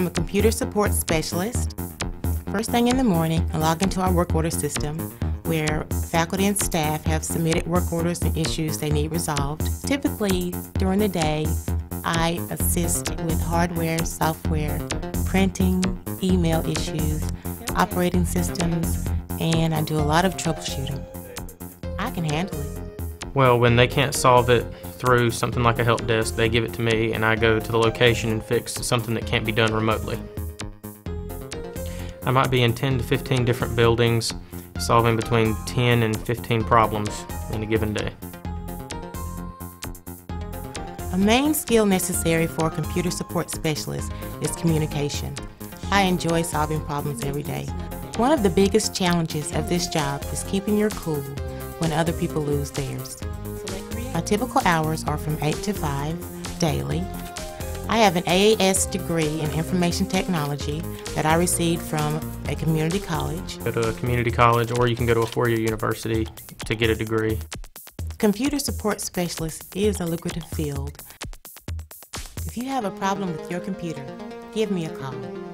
I'm a computer support specialist. First thing in the morning, I log into our work order system where faculty and staff have submitted work orders and issues they need resolved. Typically, during the day, I assist with hardware, software, printing, email issues, operating systems, and I do a lot of troubleshooting. I can handle it. Well, when they can't solve it through something like a help desk, they give it to me and I go to the location and fix something that can't be done remotely. I might be in 10 to 15 different buildings, solving between 10 and 15 problems in a given day. A main skill necessary for a computer support specialist is communication. I enjoy solving problems every day. One of the biggest challenges of this job is keeping your cool when other people lose theirs. My typical hours are from 8 to 5 daily. I have an AAS degree in information technology that I received from a community college. Go to a community college, or you can go to a four-year university to get a degree. Computer support specialist is a lucrative field. If you have a problem with your computer, give me a call.